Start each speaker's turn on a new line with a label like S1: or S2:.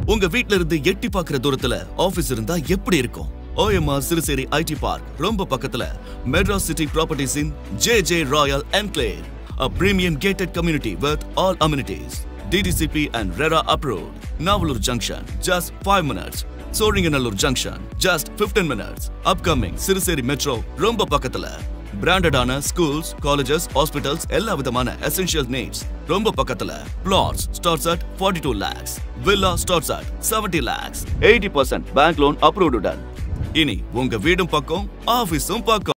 S1: உங்க வீட்ல இருந்து எட்டி பார்க்கிற தூரத்துல ஆபீஸ் இருந்தா எப்படி இருக்கும்? OMR-Sirusery IT Park ரொம்ப பக்கத்துல Madras City Properties in JJ Royal Enclave, a premium gated community with all amenities. DTCP and RERA approved. Navalur Junction, just 5 minutes. Soringanallur Junction, just 15 minutes. Upcoming Sirusery Metro ரொம்ப பக்கத்துல. Branded ஆன schools, colleges, hospitals எல்லா விதமான essential needs ரொம்ப பக்கத்துல. Plots starts at 42 lakhs. Villa starts at 70 lakhs. 80% bank loan approved உடன். இனி உங்க வீடும் பக்கம், ஆபீஸும் பக்கம்.